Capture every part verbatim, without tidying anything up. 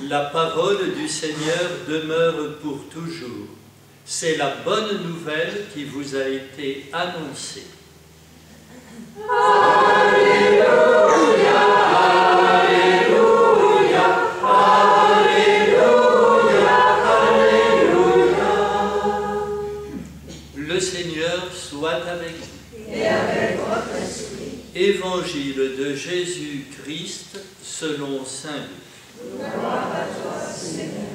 La parole du Seigneur demeure pour toujours. C'est la bonne nouvelle qui vous a été annoncée. Alléluia, Alléluia, Alléluia, Alléluia. Le Seigneur soit avec vous. Et avec votre esprit. Évangile de Jésus-Christ selon saint Luc. Gloire à toi, Seigneur.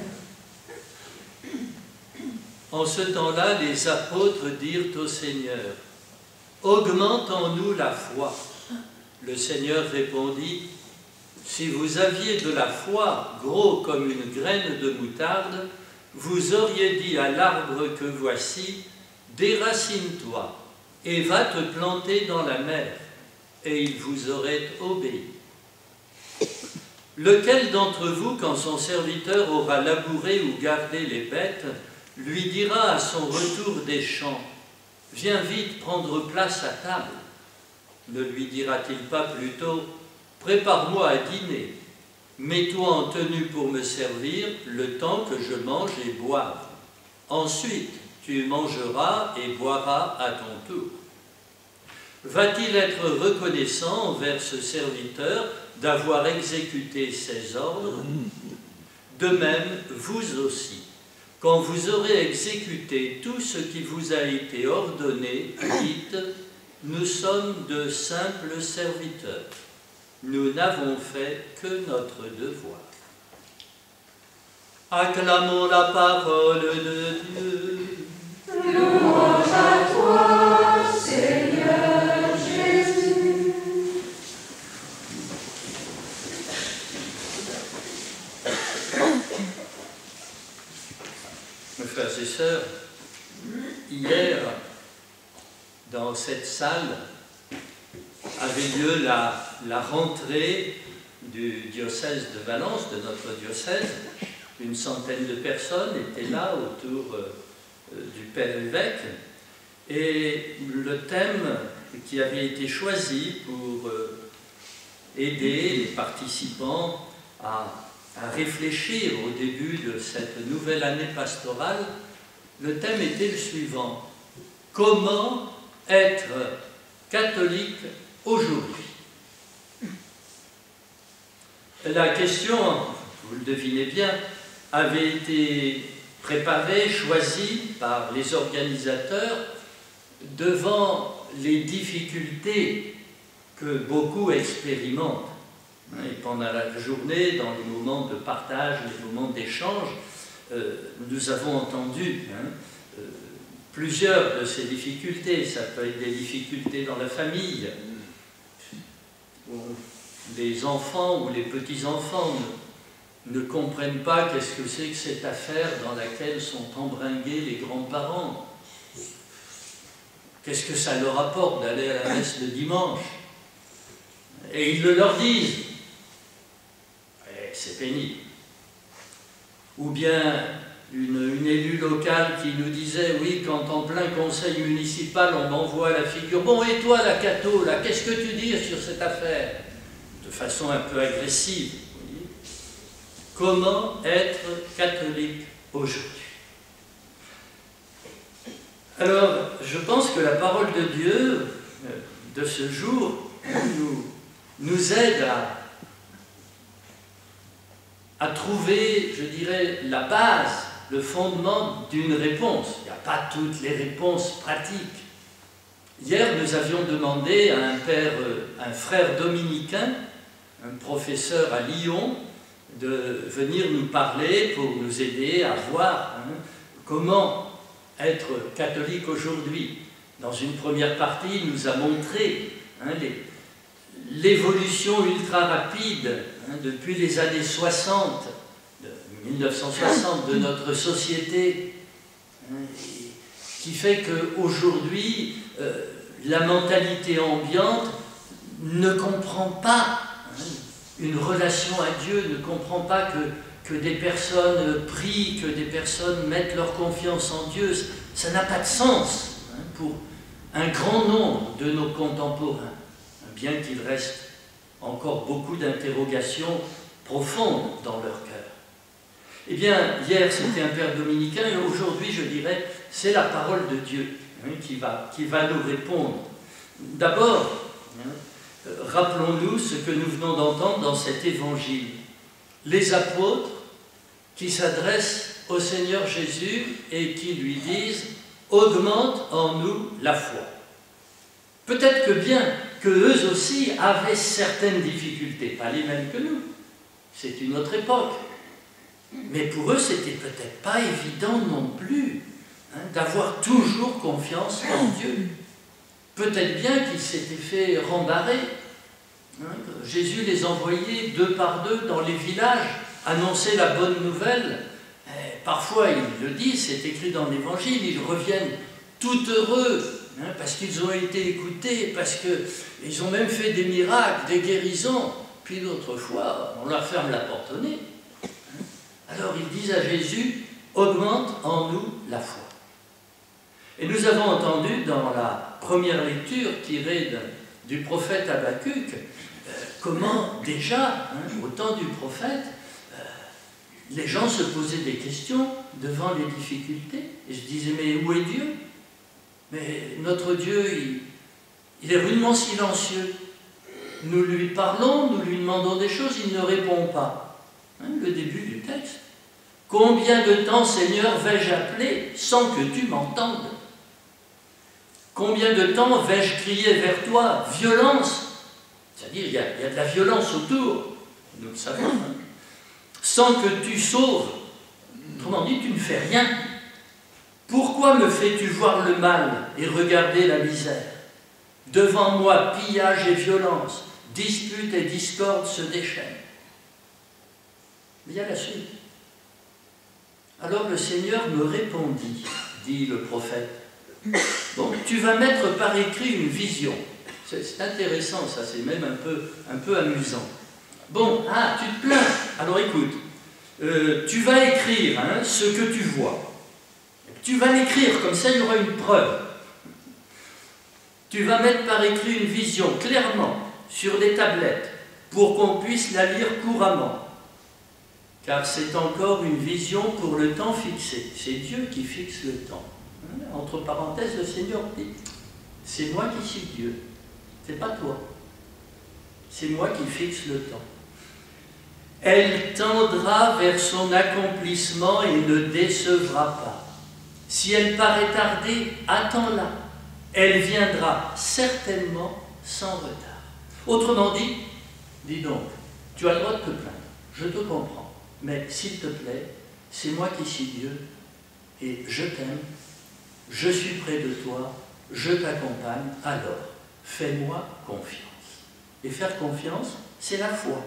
En ce temps-là, les apôtres dirent au Seigneur, « Augmente en nous la foi. » Le Seigneur répondit, « Si vous aviez de la foi gros comme une graine de moutarde, vous auriez dit à l'arbre que voici, « Déracine-toi et va te planter dans la mer, et il vous aurait obéi. » Lequel d'entre vous, quand son serviteur aura labouré ou gardé les bêtes, lui dira à son retour des champs, « Viens vite prendre place à table » Ne lui dira-t-il pas plutôt, « Prépare-moi à dîner, mets-toi en tenue pour me servir le temps que je mange et boive. Ensuite, tu mangeras et boiras à ton tour. » Va-t-il être reconnaissant envers ce serviteur d'avoir exécuté ses ordres? De même, vous aussi, quand vous aurez exécuté tout ce qui vous a été ordonné, dites, nous sommes de simples serviteurs. Nous n'avons fait que notre devoir. Acclamons la parole de Dieu. Louange à toi, Seigneur Jésus. Mes frères et sœurs, hier, dans cette salle, avait lieu la, la rentrée du diocèse de Valence, de notre diocèse. Une centaine de personnes étaient là autour euh, du Père évêque. Et le thème qui avait été choisi pour euh, aider les participants à, à réfléchir au début de cette nouvelle année pastorale, le thème était le suivant. Comment être catholique aujourd'hui? La question, vous le devinez bien, avait été préparée, choisie par les organisateurs devant les difficultés que beaucoup expérimentent. Et pendant la journée, dans les moments de partage, les moments d'échange, euh, nous avons entendu hein, euh, plusieurs de ces difficultés. Ça peut être des difficultés dans la famille, où les enfants ou les petits-enfants ne, ne comprennent pas qu'est-ce que c'est que cette affaire dans laquelle sont embringués les grands-parents. Qu'est-ce que ça leur apporte d'aller à la messe le dimanche? Et ils le leur disent. Et c'est pénible. Ou bien une, une élue locale qui nous disait, oui, quand en plein conseil municipal on m'envoie la figure, bon, et toi la catho, là, qu'est-ce que tu dis sur cette affaire? De façon un peu agressive. Vous voyez. Comment être catholique aujourd'hui? Alors, je pense que la parole de Dieu de ce jour nous, nous aide à, à trouver, je dirais, la base, le fondement d'une réponse. Il n'y a pas toutes les réponses pratiques. Hier, nous avions demandé à un père, un frère dominicain, un professeur à Lyon, de venir nous parler pour nous aider à voir hein, comment être catholique aujourd'hui. Dans une première partie, il nous a montré hein, l'évolution ultra rapide hein, depuis les années soixante, de mille neuf cent soixante, de notre société, hein, qui fait qu'aujourd'hui, euh, la mentalité ambiante ne comprend pas hein, une relation à Dieu, ne comprend pas que que des personnes prient, que des personnes mettent leur confiance en Dieu, ça n'a pas de sens hein, pour un grand nombre de nos contemporains, bien qu'il reste encore beaucoup d'interrogations profondes dans leur cœur. Eh bien, hier c'était un père dominicain et aujourd'hui je dirais c'est la parole de Dieu hein, qui, va, qui va nous répondre. D'abord, hein, rappelons-nous ce que nous venons d'entendre dans cet évangile. Les apôtres qui s'adressent au Seigneur Jésus et qui lui disent « Augmente en nous la foi ». Peut-être que bien que eux aussi avaient certaines difficultés, pas les mêmes que nous, c'est une autre époque. Mais pour eux, c'était peut-être pas évident non plus hein, d'avoir toujours confiance en Dieu. Peut-être bien qu'ils s'étaient fait rembarrer. Hein, Jésus les envoyait deux par deux dans les villages, annoncer la bonne nouvelle. Et parfois, ils le disent, c'est écrit dans l'Évangile, ils reviennent tout heureux, hein, parce qu'ils ont été écoutés, parce qu'ils ont même fait des miracles, des guérisons. Puis d'autres fois, on leur ferme la porte au nez. Alors ils disent à Jésus, augmente en nous la foi. Et nous avons entendu dans la première lecture tirée de, du prophète Habakkuk, euh, comment déjà, hein, au temps du prophète, euh, les gens se posaient des questions devant les difficultés. Et se disaient, mais où est Dieu? Mais notre Dieu, il, il est rudement silencieux. Nous lui parlons, nous lui demandons des choses, il ne répond pas. Hein, le début du texte. Combien de temps, Seigneur, vais-je appeler sans que tu m'entendes? Combien de temps vais-je crier vers toi? Violence, c'est-à-dire il y, a, il y a de la violence autour, nous le savons, hein, sans que tu sauves. Autrement dit, tu ne fais rien. Pourquoi me fais-tu voir le mal et regarder la misère? Devant moi, pillage et violence, dispute et discorde se déchaînent. Il y a la suite. Alors le Seigneur me répondit, dit le prophète. Bon, tu vas mettre par écrit une vision. C'est intéressant, ça, c'est même un peu, un peu amusant. Bon, ah, tu te plains. Alors écoute, euh, tu vas écrire hein, ce que tu vois. Tu vas l'écrire, comme ça il y aura une preuve. Tu vas mettre par écrit une vision, clairement, sur des tablettes, pour qu'on puisse la lire couramment. Car c'est encore une vision pour le temps fixé. C'est Dieu qui fixe le temps. Entre parenthèses, le Seigneur dit, c'est moi qui suis Dieu, c'est pas toi. C'est moi qui fixe le temps. Elle tendra vers son accomplissement et ne décevra pas. Si elle paraît tarder, attends-la. Elle viendra certainement sans retard. Autrement dit, dis donc, tu as le droit de te plaindre, je te comprends. Mais s'il te plaît, c'est moi qui suis Dieu et je t'aime, je suis près de toi, je t'accompagne, alors fais-moi confiance. Et faire confiance, c'est la foi.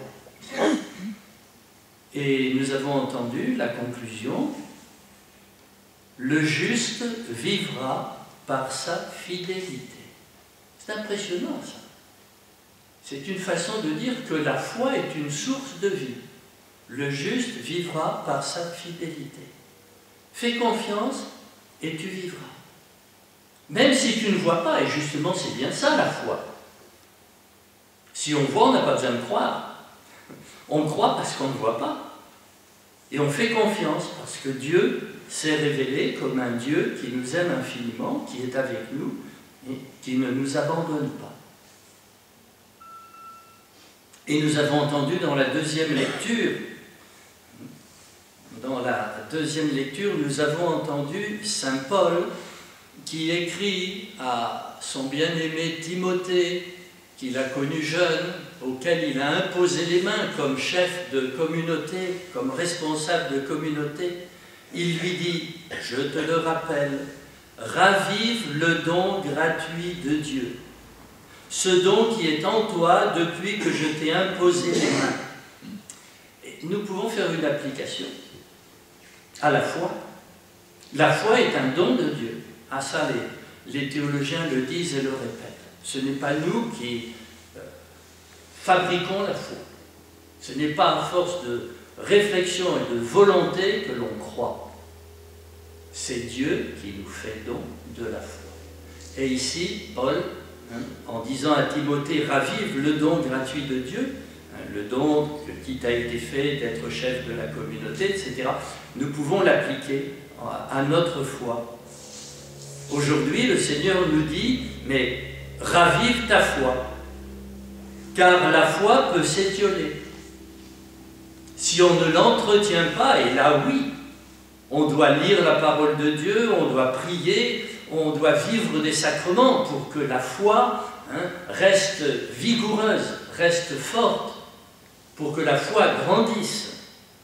Et nous avons entendu la conclusion, le juste vivra par sa fidélité. C'est impressionnant ça. C'est une façon de dire que la foi est une source de vie. Le juste vivra par sa fidélité. Fais confiance et tu vivras. Même si tu ne vois pas, et justement c'est bien ça la foi. Si on voit, on n'a pas besoin de croire. On croit parce qu'on ne voit pas. Et on fait confiance parce que Dieu s'est révélé comme un Dieu qui nous aime infiniment, qui est avec nous et qui ne nous abandonne pas. Et nous avons entendu dans la deuxième lecture, dans la deuxième lecture, nous avons entendu saint Paul qui écrit à son bien-aimé Timothée, qu'il a connu jeune, auquel il a imposé les mains comme chef de communauté, comme responsable de communauté. Il lui dit, je te le rappelle, ravive le don gratuit de Dieu, ce don qui est en toi depuis que je t'ai imposé les mains. Et nous pouvons faire une application à la foi. La foi est un don de Dieu. Ah ça, les, les théologiens le disent et le répètent. Ce n'est pas nous qui euh, fabriquons la foi. Ce n'est pas à force de réflexion et de volonté que l'on croit. C'est Dieu qui nous fait don de la foi. Et ici, Paul, hein, en disant à Timothée, ravive le don gratuit de Dieu, le don qui t'a été fait d'être chef de la communauté, et cetera. Nous pouvons l'appliquer à notre foi. Aujourd'hui, le Seigneur nous dit, mais ravive ta foi, car la foi peut s'étioler. Si on ne l'entretient pas, et là oui, on doit lire la parole de Dieu, on doit prier, on doit vivre des sacrements pour que la foi hein, reste vigoureuse, reste forte, pour que la foi grandisse.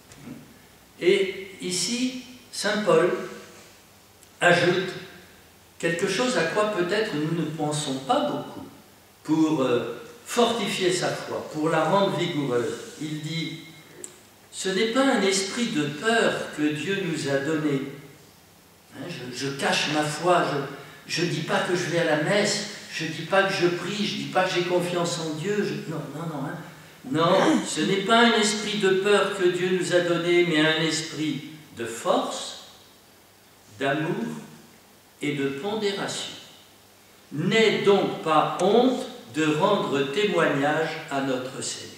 Et ici, saint Paul ajoute quelque chose à quoi peut-être nous ne pensons pas beaucoup pour euh, fortifier sa foi, pour la rendre vigoureuse. Il dit, ce n'est pas un esprit de peur que Dieu nous a donné. Hein, je, je cache ma foi, je ne dis pas que je vais à la messe, je ne dis pas que je prie, je ne dis pas que j'ai confiance en Dieu. Je, non, non, non. Hein. Non, ce n'est pas un esprit de peur que Dieu nous a donné, mais un esprit de force, d'amour et de pondération. N'aie donc pas honte de rendre témoignage à notre Seigneur.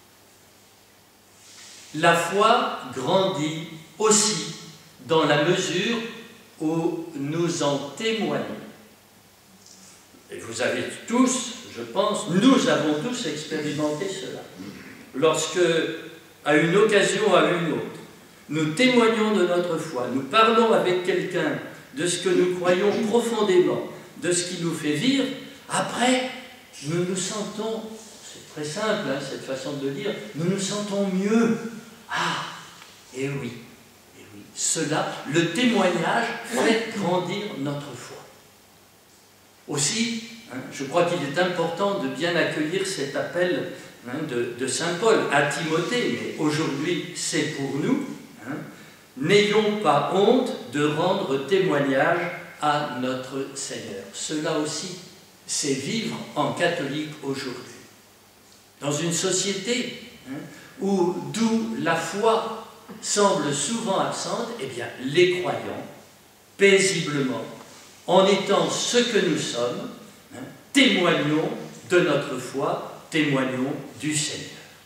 La foi grandit aussi dans la mesure où nous en témoignons. Et vous avez tous, je pense, nous avons tous expérimenté cela. Lorsque, à une occasion ou à une autre, nous témoignons de notre foi, nous parlons avec quelqu'un de ce que nous croyons profondément, de ce qui nous fait vivre, après, nous nous sentons, c'est très simple hein, cette façon de dire, nous nous sentons mieux. Ah, et oui, et oui, cela, le témoignage fait grandir notre foi. Aussi, hein, je crois qu'il est important de bien accueillir cet appel hein, de, de saint Paul à Timothée, mais aujourd'hui c'est pour nous. Hein, n'ayons pas honte de rendre témoignage à notre Seigneur. Cela aussi, c'est vivre en catholique aujourd'hui. Dans une société hein, où d'où la foi semble souvent absente, eh bien, les croyants, paisiblement, en étant ce que nous sommes, hein, témoignons de notre foi, témoignons du Seigneur.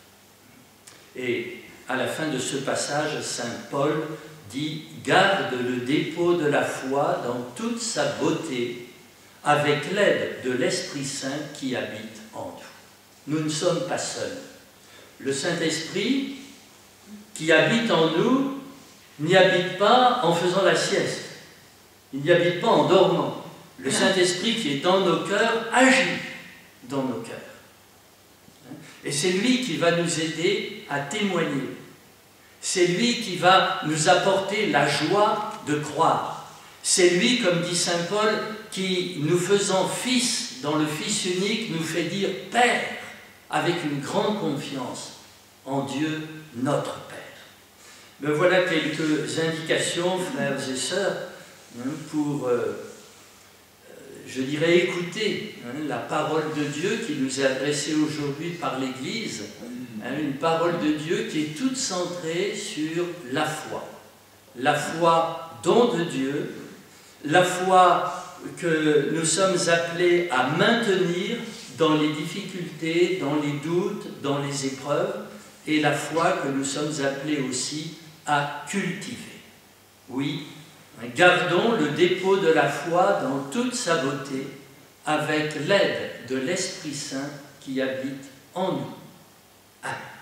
Et à la fin de ce passage, saint Paul dit « Garde le dépôt de la foi dans toute sa beauté, avec l'aide de l'Esprit Saint qui habite en nous. » Nous ne sommes pas seuls. Le Saint-Esprit qui habite en nous n'y habite pas en faisant la sieste. Il n'y habite pas en dormant. Le Saint-Esprit qui est dans nos cœurs agit dans nos cœurs. Et c'est lui qui va nous aider à témoigner. C'est lui qui va nous apporter la joie de croire. C'est lui, comme dit saint Paul, qui, nous faisant fils dans le Fils unique, nous fait dire « Père » avec une grande confiance en Dieu, notre Père. Me voilà quelques indications, frères et sœurs, pour, euh, je dirais, écouter hein, la parole de Dieu qui nous est adressée aujourd'hui par l'Église, hein, une parole de Dieu qui est toute centrée sur la foi. La foi, don de Dieu, la foi que nous sommes appelés à maintenir dans les difficultés, dans les doutes, dans les épreuves, et la foi que nous sommes appelés aussi à cultiver. Oui, gardons le dépôt de la foi dans toute sa beauté, avec l'aide de l'Esprit Saint qui habite en nous. Amen.